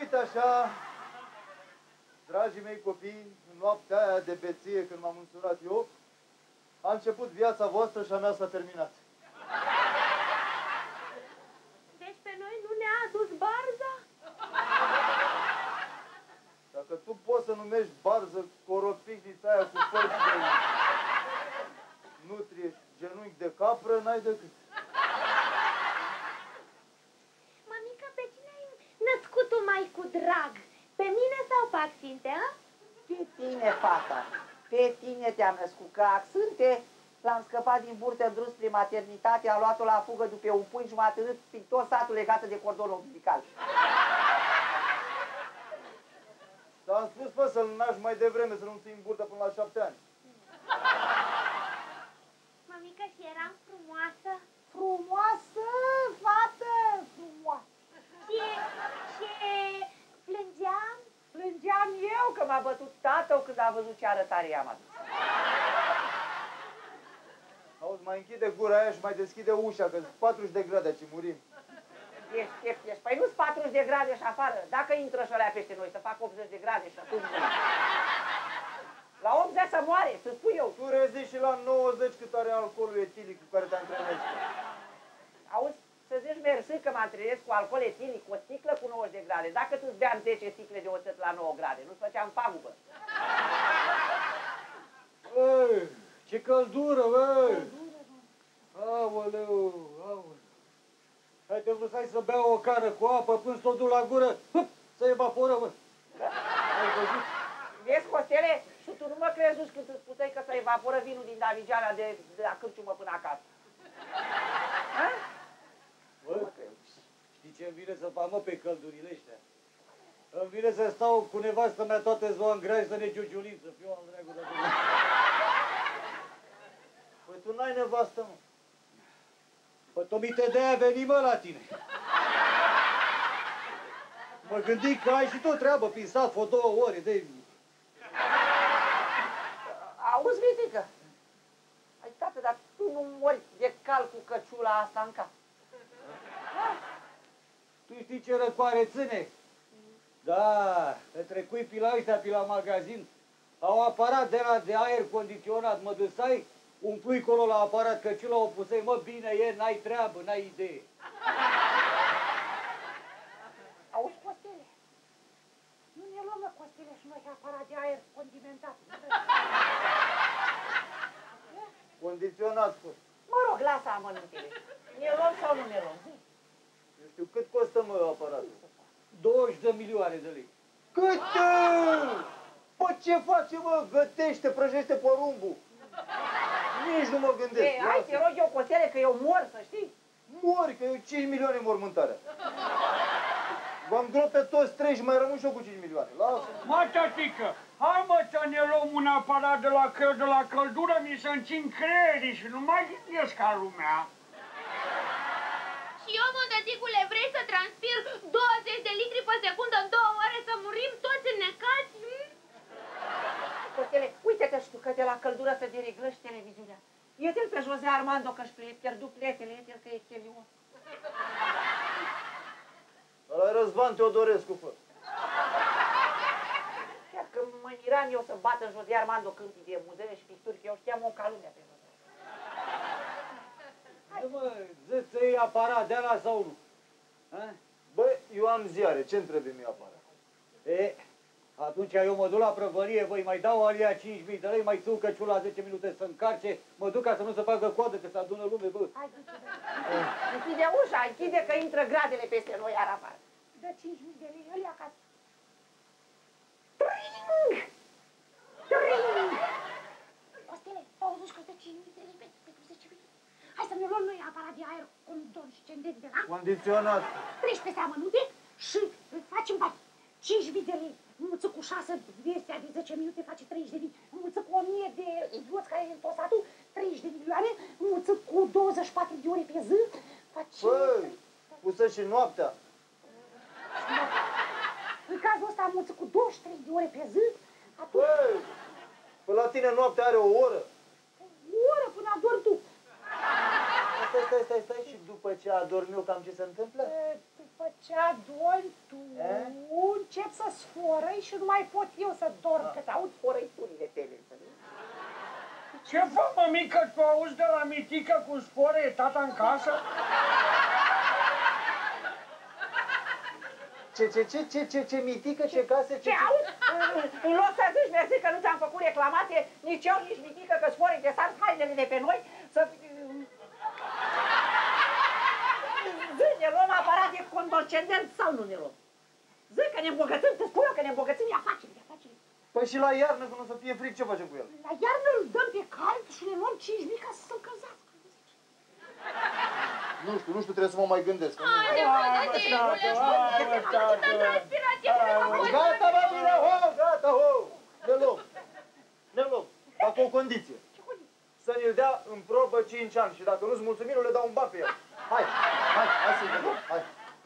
uite așa, dragii mei copii, în noaptea aia de beție, când m-am însurat eu, a început viața voastră și a mea s-a terminat. Deci pe noi nu ne-a adus barza? Dacă tu poți să numești barză coropicnița aia cu părți de nutrie și genunchi de capră, n-ai decât. Mămică, pe cine ai născut-o mai cu drag? Pe mine sau pe Axinte, a? Pe tine, fata. Pe tine te-am născut, că Axinte l-am scăpat din burtă dus prin maternitate, a luat-o la fugă după un pui și m-a târât prin tot satul legată de cordonul umbilical. Ți-am spus, fă, să-l naști mai devreme, să nu ții în burtă până la 7 ani. Mămică, și eram frumoasă? Frumoasă, fată, frumoasă. Și plângeam? Plângeam eu că m-a bătut tatăl când a văzut ce arătare i-am adus. Auzi, mai închide gura aia și mai deschide ușa, că sunt 40 de grade și murim. Ești. Păi nu-s 40 de grade și afară. Dacă intră și alea peste noi, să fac 80 de grade și atunci... La 80 să moare, să spun eu. Tu reziști și la 90 cât are alcoolul etilic cu care te antrenezi. Auzi, să zici mersi că mă antrenez cu alcool etilic, cu o sticlă cu 90 de grade. Dacă tu-ți beam 10 sticle de oțet la 9 grade, nu-ți făceam pagubă. Băi, ce căldură, băi! Aoleu, aoleu. Hai te vrei să beau o cană cu apă până s-o duc la gură, să evaporă, bă. Ai văzut? Vezi, Costele? Și tu nu mă crezi când îți spuseai că să evaporă vinul din Davigiana de la cârciumă până acasă. Ha? Bă, știi ce îmi vine să fac, mă, pe căldurile ăștia? Îmi vine să stau cu nevastă mea toată ziua în graj să ne giugiulim, să fiu al dracu de acolo. Păi tu n-ai nevastă, mă. Păi, Tomite, de-aia veni, mă, la tine. Mă gândi că ai și tu treabă prin sat, fă 2 ore, de... Auzi, Vitică? Hai, tată, dar tu nu mori de cal cu căciula asta în cap. Tu știi ce răcoare ține? Da, între cuipii la ăștia, pe la magazin, au aparat de la de aer condiționat, mă dusai, umplui colo la aparat căciula, o pusei, mă, bine e, n-ai treabă, n-ai idee. Auzi, Costele? Nu ne luăm, mă, Costele, și noi aparat de aer condimentat. Condiționat, fă. Mă rog, lasă amănuntele. Ne luăm sau nu ne luăm? Nu știu, cât costă, mă, aparatul? 20 de milioane de lei. Cât? Păi ce face, mă? Gătește, prăjește porumbul. Nici nu mă gândesc. Ei, hai, te rog eu, Costele, că eu mor, să știi. Mori, că eu 5 milioane mormântarea. V-am grot pe toți 3 și mai rămân și eu cu 5 milioane. Lasă. Mă, tătică, hai mă să ne luăm un aparat de la căldură, mi se încin creierii și nu mai gândesc ca lumea. Și eu, mă, tăticule, vrei să transpir 20 de litri pe secundă în 2 ore să murim toți înnecați? Costele, uite-te și tu că de la căldură să dereglăși televiziunea. Iete-l pe Jose Armando că-și pierdu pletele, iete-l că e chelios. Ăla-i Răzvan Teodorescu, fă. Chiar că mă miram eu să bată Jose Armando câmpii de muzee și picturi, că eu știam o ca lumea pe Jose. Mă, zici să iei aparat de ala sau nu? Băi, eu am ziare, ce-mi trebuie mie aparat? E, atunci eu mă duc la prăvălie, voi mai dau alia 5.000 de lei, mai țu căciula 10 minute să încarce, mă duc ca să nu se facă coadă, că se adună lume, bă. Hai, închide ușa, închide că intră gradele peste noi iar afară. Dă 5.000 de lei, ălea acasă. Tring! Tring! Costele, auzi că dă 5.000 de lei pentru 10 minute. Hai să ne luăm noi aparat de aer condiscendent de la... Condiționat. Treci peste amănunte și facem bani. 5.000 de lei, înmulță cu 6 vestea de 10 minute face 30.000, înmulță cu 1.000 de idioți care e în tot satul, 30 de milioane, înmulță cu 24 de ore pe zi, face... Băi, pusă și noaptea. În cazul ăsta înmulță cu 23 de ore pe zi, atunci... Băi, păi la tine noaptea are o oră. O oră până ador tu. Stai, și după ce adorm eu, cam ce se întâmplă? făcea doi, tu încep să sforăi și nu mai pot eu să dorm, că te-aud sforăiturile tale. Ce fă, mămică, tu auzi de la mitică cum spore tata în casă? Ce mitică, ce case, Ce auzi? În loc să zici mersi că nu ți-am făcut reclamație, nici eu, nici mitică, că sforii de sar hainele de pe noi, să... Zi, ne luăm aparat de condescendent sau nu ne luăm? Zi că ne îmbogățim, te spun eu că ne îmbogățim, e afaceri. Păi și la iarnă, când o să fie fric, ce facem cu el? La iarnă îl dăm pe cald și ne luăm 5.000 ca să se încălzească. Nu știu, trebuie să mă mai gândesc. Haide, bă, tăticule, spune-te, transpirație până mă pot. Gata, bă, bine, gata, Ne luăm, dar cu o condiție. Ce condiție? Să ne-l dea în probă 5 ani și dacă nu-ți mulțumim, le dau un ban pe el. Hai să-i vedem, hai.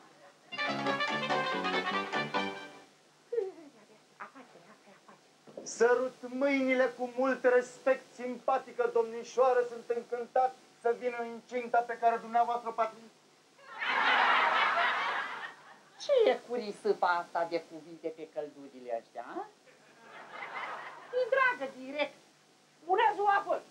Sărut mâinile cu mult respect, simpatică domnișoară, sunt încântat să vin în incinta pe care dumneavoastră o patri. Ce e cu risâpa asta de cuvinte pe căldurile astea, a? E dragă, direct. Bună ziua, bă!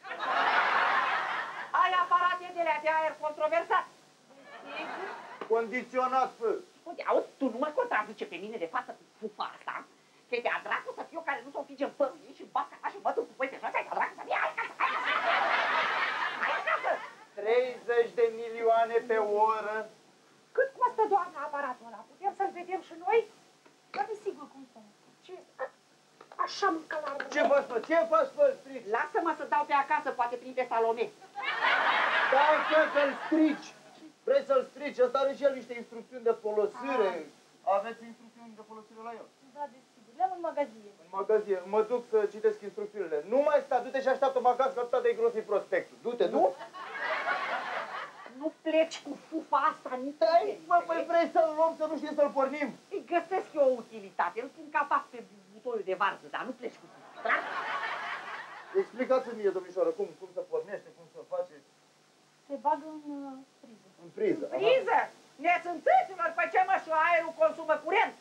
Ai aparate de aer controversat? Condiționat, fă. Auzi, tu nu mă contrazice pe mine de față cu fufa asta? Că te-a dracu să fiu care nu s-o fige în părul și bat ca și mă duc cu băi pe jos, te-a dracu să fie, hai acasă, hai acasă! 30 de milioane pe oră. Cât costă, doamna, aparatul ăla? Putem să-l vedem și noi? Dar desigur, cum să nu? Ce? Așa mâncă la urmă. Ce faci, fă, strici? Lasă-mă să dau pe acasă, poate prinde Salome. Stai, că-l strici. Vrei să-l strici? Ăsta are și el niște instrucțiuni de folosire. Aveți instrucțiuni de folosire la el? Da, desigur, le-am în magazie. În magazie. Mă duc să citesc instrucțiunile. Nu mai sta, du-te și așteaptă-mă acasă, că atâta de gros e prospectul. Du-te, du-te. Nu pleci cu fufa asta nicăieri. Mă, păi vrei să-l luăm, să nu știm să-l pornim? Îi găsesc eu o utilitate. Îl pun capac pe butoiul de varză, dar nu pleci cu fufa, da? Explicați-mi mie, domnișoară, cum se pornește, cum se face Se bagă în priză. în priză. Priză! Nețânțăților, pe ce măsură aerul consumă curent?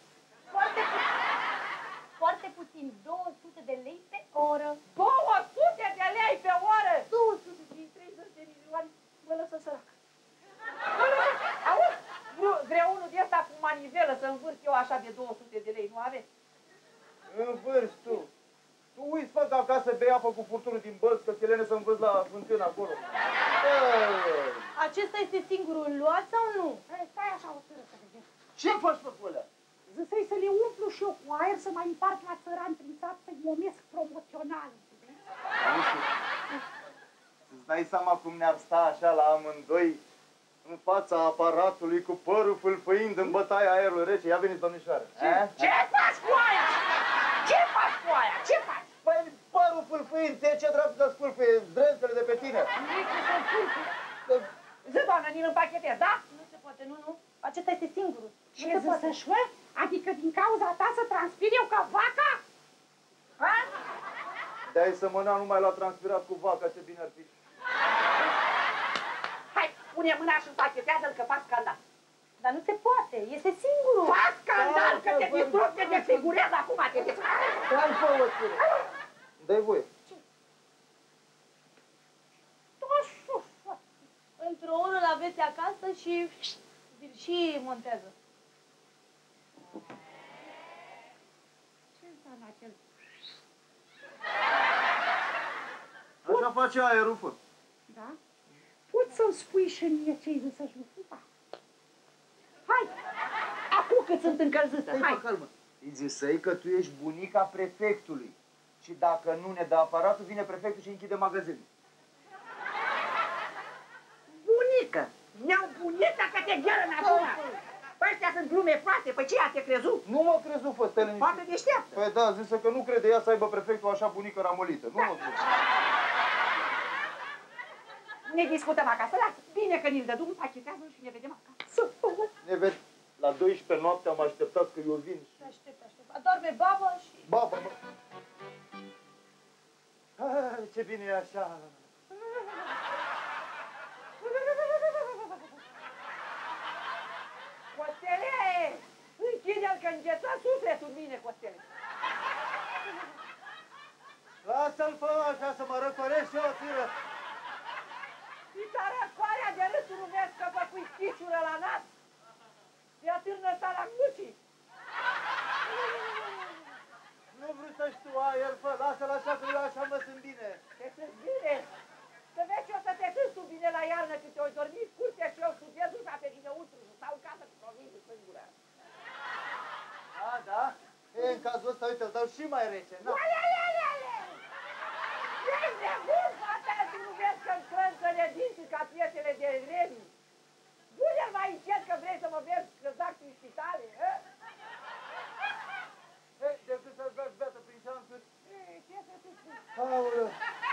Foarte puțin, 200 de lei pe oră. 200 de lei pe oră! 200 din 30 de milioane, mă lăsă sărac. Auzi, vreau unul de ăsta cu manivelă să învârt eu așa de 200 de lei, nu aveți? Învârți tu. Tu uiți, fă, că acasă bei apă cu furtunul din bălți, că ți-e lene să învârți la fântână acolo. Acesta este singurul, luat sau nu? Stai așa o sără să vedem. Ce faci pe pulea? Zisei să le umplu și eu cu aer, să mai împart la țărani prin sat, să-i momesc promoțional. Îți dai seama cum ne-ar sta așa la amândoi în fața aparatului cu părul fâlfâind în bătaia aerului rece. Ia veniți, domnișoară. Ce faci cu aia? Ce faci cu aia? Ce faci? Păi părul fâlfâind, ție ce dracu să-ți fâlfâie zdrânțele de pe tine? Zi, doamnă, ni-l împachetez, da? Nu se poate, nu. Acesta este singurul. Ce zici, mă? Adică din cauza ta să transpir eu ca vaca? Ha? De-ai sămâna numai la transpirat cu vaca, ce bine ar fi. Hai, pune mâna și împachetează-l că fac scandal. Dar nu se poate, este singurul. Fac scandal, că te distrug, te desfigurez acum, te distrug. Stai, fă, ține. Dă-i voie. Într-o oră îl aveți acasă și și montează. Ce înseamnă acel? Așa face aerul, fă. Da? Poți să-mi spui și mie ce-i zis să-și fupa? Hai! Acum cât sunt încălzită, hai! Stai, calmă. Îi zisei că tu ești bunica prefectului. Și dacă nu ne dă aparatul, vine prefectul și închide magazinul. Bunică! Ne-au bunica că te gheră în acum! Păi ăștia sunt glume proaste, păi ce ea te crezut? Nu mă crezut, fă, stai liniștit. Poate deșteaptă! Păi da, zise că nu crede ea să aibă prefectul așa bunică ramolită. Nu mă crede. Ne discutăm acasă, lasă! Bine că ni-l dădum, pachetează-l și ne vedem acasă. Ne ved. La 12 noapte am așteptat că eu vin și... Aștept. Adorme baba și... Baba, mă. Ah, ce bine e așa. la mucii. Nu vreau să știu aer, fă, lasă-l așa că eu așa mă simt bine. Te simți bine? Să vezi ce o să te simți tu bine la iarnă când te-oi dormi curte și eu studiez ușa pe dinăuntru și stau în casă cu provizii singură. Da, da? E, în cazul ăsta, uite, îl dau și mai rece, na? Ale! Ești nebun, fata, tu nu vezi că-mi crânță-ne dinții ca piesele de Remi? Du-le-l mai încet că vrei să mă vezi că zac prin spitale, hă? Hei, decât să-ți bagi beată prin șanțuri. Ce să te spui? Aoleu!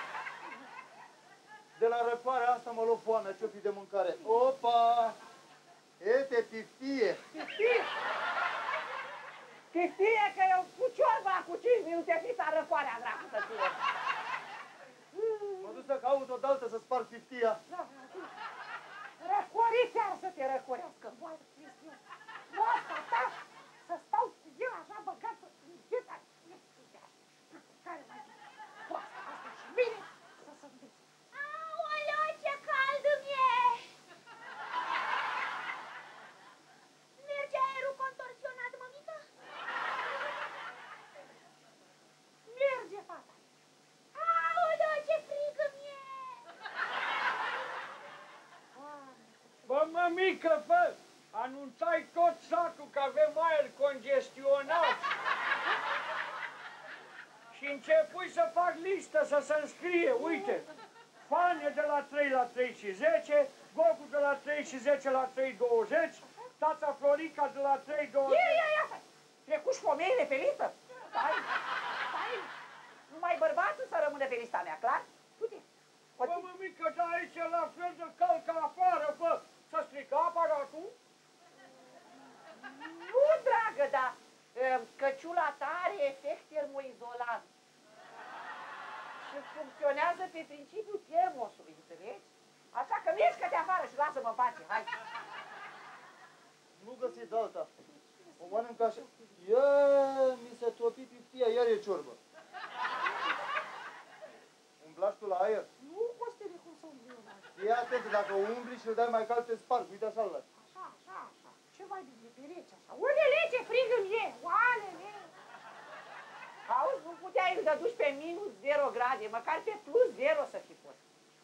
De la răcoarea asta mă luă foamea, ce-o fi de mâncare. Opa! Ete, piftie! Piftie că eu cu ciorba cu 5 minute fita răcoarea, dracu să fie. Mă duc să caut o daltă să sparg piftia. Răcori chiar să te răcorească, boală, Cristian. Moasta ta să stau cu el așa băgat în gheta. Care mai bine? Moasta asta și mine să se îndrăzi. Aoleo, ce cald îmi e! Merge aerul contorsionat, mămică? Merge, fata. Aoleo, ce frig îmi e! Bă, mămică, fă! Anunțai tot satul că avem aer congestionat. Și începui să fac listă să se înscrie. Uite, Fane de la 3 la 3 și 10, Gogu de la 3 și 10 la 3,20, tata Florica de la 3,20. Ia, trecuși fomeile pe listă? Stai. Numai bărbatul să rămână pe lista mea, clar? Du-te. Bă, mămică, dar aici e la fel de cald ca afară, bă! Să strică aparatul? Nu, dragă, dar căciula ta are efect termoizolant. Și funcționează pe principiul termosului, înțelegi? Așa că mișcă-te afară și lasă-mă în pace, hai! Nu găsiți alta. O mănânc așa. Ia, mi se topi piftia, iar e ciorbă. Umblași tu la aer? Nu, Costele, cum să umbli eu la aer? Fii atent, dacă o umbli și îl dai mai cald, te sparg. Uite așa-l lași. Așa. Ce mai bine pe rece așa? Unele ce frig îmi e, oalele! Auzi, nu puteai să duci pe minus 0 grade, măcar pe plus 0 să fi fost.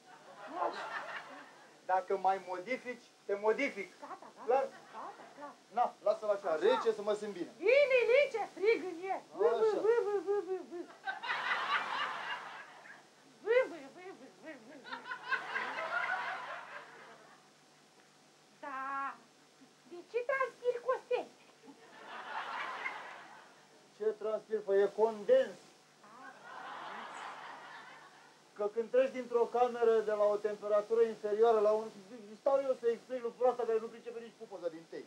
Dacă mai modifici, te modific. Gata. Clar? Na, lasă-l așa, rece să mă simt bine. Bine, ce frig îmi e! Așa. Da, de ce transpiri, Costel? Ce transpir, fă, e condens. Că când treci dintr-o cameră de la o temperatură inferioară la un... Stau eu să explic lucrul ăsta care nu pricepe nici pupăza din tei.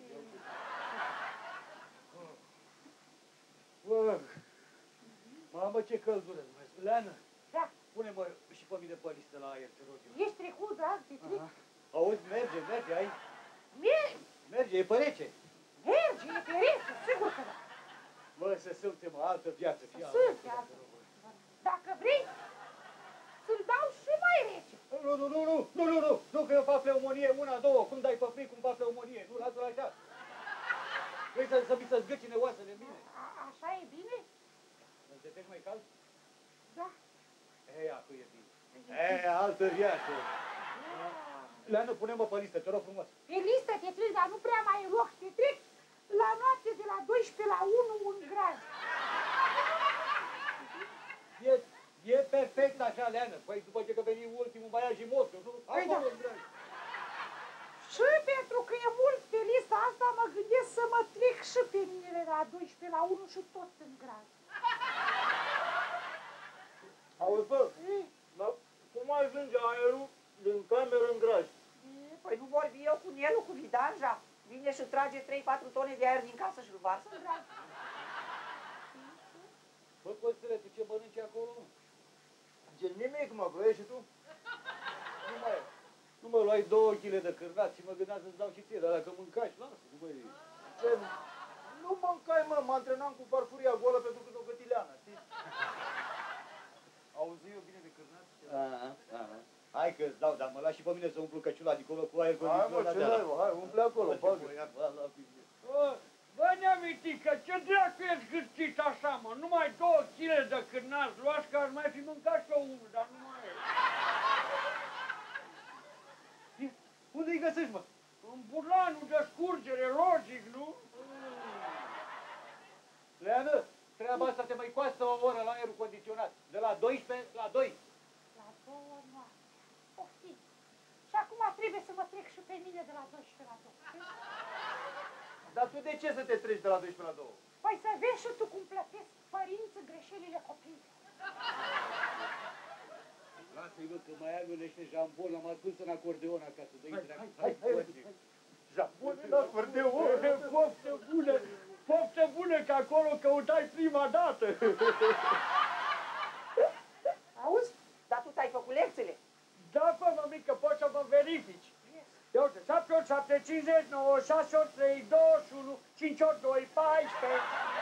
Bă, mamă, ce căldură, Dumnezeu. Leană, Da, pune-mă și pe mine pe listă la aer, te rog eu. ești trecut, drag, te tric. Auzi, merge, ai? Merge, e pe rece. Merge, e pe rece, sigur că da. Bă, să sâlte-mă, altă viață, fie altă Sunt, viață. dacă vrei, să-l dau și mai rece. Nu, că eu fac pneumonie, una, două, cum dai pe fric, cum fac pneumonie, nu, lasă-l așa. Vrei să mi se zgâcine oasele în mine? Așa e bine? Îți detect mai cald? Da. Ei, acum e bine. Altă viață. Leană, pune-mă pe listă, te rog frumos. Pe listă te trec, dar nu prea mai e loc, te trec la noapte de la 12 la 1 un grad. E perfect așa, Leană. Păi după ce că veni ultimul, mai ia și Moscov, nu? Păi da. Acolo, dragi. Și pentru că e mult pe lista asta, mă gândesc să mă trec și pe mine de la 12 la 1 și tot în grad. Auzi, bă, dar cum ajunge aerul din cameră în graj? Păi nu vorbi eu cu Nelu, cu Vidanja? Vine și trage 3-4 tone de aer din casă și-l varsă în grad. Bă, Costele, tu ce mănânci acolo? Gen nimic, mă, vrei și tu? Nu mă luai 2 kg de cârnați și mă gândeam să-ți dau și ție, dar dacă mâncași, lasă, nu mă iei. Ce? Nu mâncai, mă antrenam cu farfuria goală pentru că o găti Leana, știi? Auzi eu bine de cârnați? Hai că-ți dau, dar mă lași și pe mine să umplu căciula dincolo cu aer condiționat. Hai mă, ce dai, hai, umple acolo, bagă. Bă, hârtică, ce dracu ești hârtit așa, mă? Numai 2 kg de când n-ați luat și că aș mai fi mâncat și eu unul, dar nu mai e. Unde-i găsești, mă? În burlanul de scurgere, logic, nu? Leană, treaba asta te mai costă o oră la aerul condiționat. De la 12 la 2. La 2 noapte. Poftim. Și acum trebuie să mă trec și pe mine de la 12 la 2. Dar tu de ce să te treci de la 12 la 2? Păi să vezi și tu cum plătesc părinții greșelile copiilor. Lasă-i, mă, că mai am eu niște jambon, am ascuns în acordeon acasă. Hai. Jambon în acordeon? Poftă bună! Poftă bună, că acolo căutai prima dată! Auzi? Dar tu ți-ai făcut lecțiile? Da, fă, mămică, poți să mă verifici. Ia uite, 7 ori 7, 50, 9, 6 ori 3, 21, 5 ori 2, 14.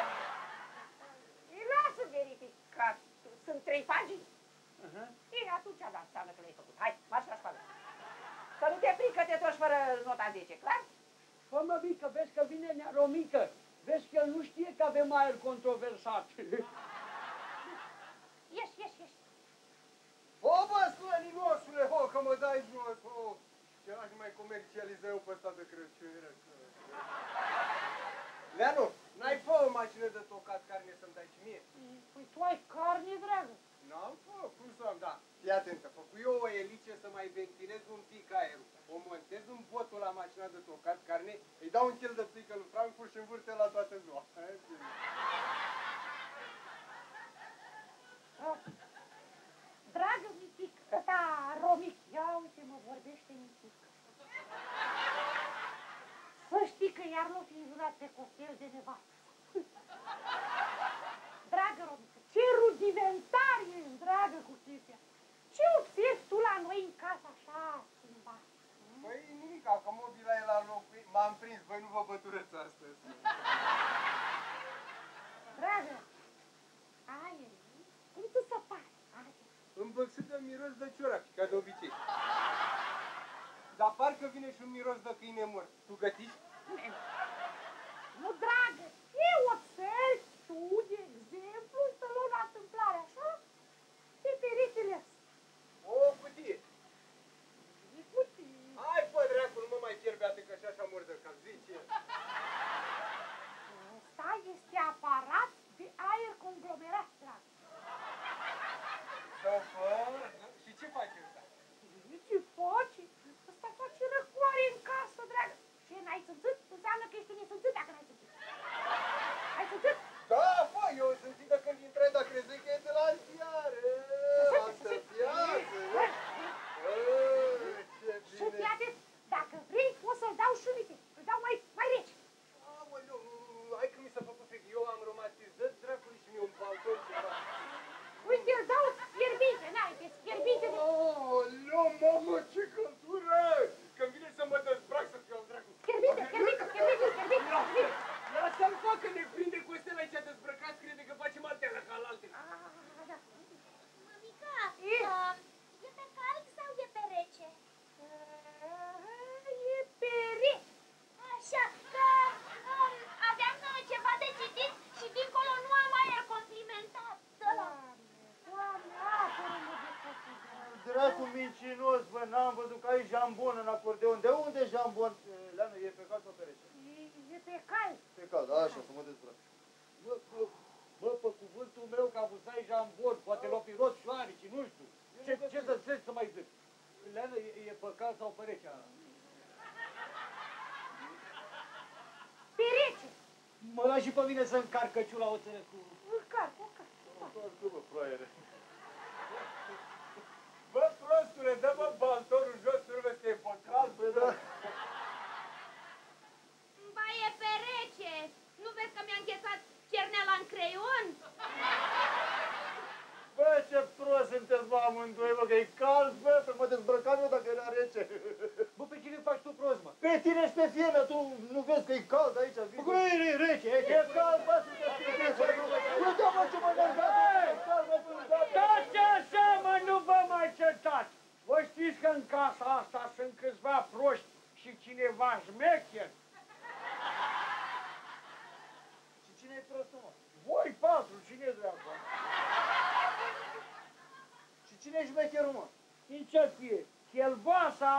Îi lasă verific, că sunt 3 pagini. Și atunci da, înseamnă că le-ai făcut. Hai, marș la școală. Să nu te frică, te toși fără nota 10, clar? Fă, mămică, vezi că vine nearomică. Vezi că el nu știe că avem aer controversat. Ieși. O, bă, slăninosule, ho, că mă dai jos, ho! Ce n-aș mai comercializa eu pe ăsta de Crăciun, Leanu, n-ai fă o mașină de tocat carne să-mi dai și mie? Păi tu ai carne, dragă. N-am fă, cum să am, da. Fii atentă, făcu eu o elice să mai ventilez un pic aerul. O montez în botul la mașina de tocat carne, îi dau un kil de plică lui Frankfurt și învârte la toată ziua. Dragă mitic, ăsta Romic, ia uite mă vorbește mitic. Să știi că iar l-o fi înjurat pe costel de nevastă. Dragă Romică, ce rudimentar ești, dragă, cu chestia. Ce observi tu la noi în casă așa schimbat? Păi nimica, că mobila e la loc, m-am prins, voi nu vă băturăți astăzi. Dragă, aer, cum tu să faci? Îmbăxită miros de ciorapi, ca de obicei. Dar parcă vine și un miros de câine mort. Tu gătiști? Nu, dragă, ce observi tu, de exemplu, să luăm la întâmplare, așa? Pe peretele ăsta. O cutie. E puțin. Hai, bă, dracu, nu mă mai fierbeate că și așa mor de cap, zice. Ăsta este aparat de aer conglomerat, dragă. Să fă... Și ce face ăsta? Ce faci? Ăsta face răcoare în casă, dragă. Ce, n-ai simțit? Înseamnă că ești un nesimțit dacă n-ai simțit. Ai simțit? Da, bă, eu sunt de când intrai, dar crezi că e de la ziare. Asta viață. Ce Și bine. fiate, dacă vrei, poți să-l dau și uite. Îl dau mai rece. Aoleu, hai că mi s-a făcut fric. Eu am romatizat, dracului și mie un balcon ceva. Uite, îl dau fierbinte, n-ai, te fierbinte. Aoleu, mamă, ce căldură! Când vine să mă dezbrac să fiu al dracu. Fierbinte. Lasă-l fac că ne prinde cu ăstea aici dezbrăcați, crede că facem altea ca la alte. Da. Mămica, e pe cald sau e pe rece? E pere. Așa, că aveam ceva de citit și dincolo nu am aer complimentat. Doamne, apără-mă de copii. Dracu mincinos, bă, n-am văzut că ai jambon în acordeon. De unde jambon? Leanu, e pe cald sau pe rece? E pe cald. Pe cald, așa, să mă dezbrac. Bă, pe cuvântul meu că abuzai jambon, poate l-o fi rost șoarici, nu știu. Ce să mai zic? Leanu, e pe cald sau pe rece? Pe rece. Mă lași și pe mine să încarc căciula oțele cu... Încarc. Bă, fraiere. Bă, prostule, dă-mă baltonul jos, să nu vezi că e păcat, bă, da. Ba, e pe rece. Nu vezi că mi-a înghețat chernela în creion? Bă, ce prost sunteți, bă, amândoi, bă, că e cald, bă, că mă dezbrăcam eu dacă era rece. Bă, pe cine faci tu prost, mă? Pe tine și pe fiena, tu nu vezi că e cald aici? Bă, că e rece, e cald, bă, sunteți pe tine. Uite, mă, ce mă nervează, e cald, bă, Dați așa, mă, nu vă mai certați! Vă știți că în casa asta sunt câțiva proști și cineva șmecher? Cine-i prostul, mă? Voi patru, cine dracu? Și cine-i șmecherul, mă? Din ce fie? Chelboasa!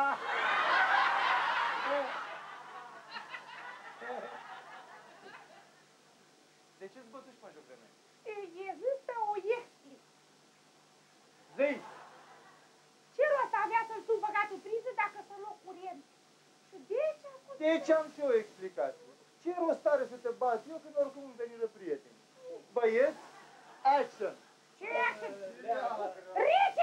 De ce-ți bătuși, mă, joc de mine? E zis o explic. Zi! Ce rost avea să-l tu băgat în priză dacă să luă curent? Și de ce a fost... Deci am și eu o explicație. Ce rost are să te bați eu când oricum îmi veniră prieteni? Băieți, action! Ce action? Ric!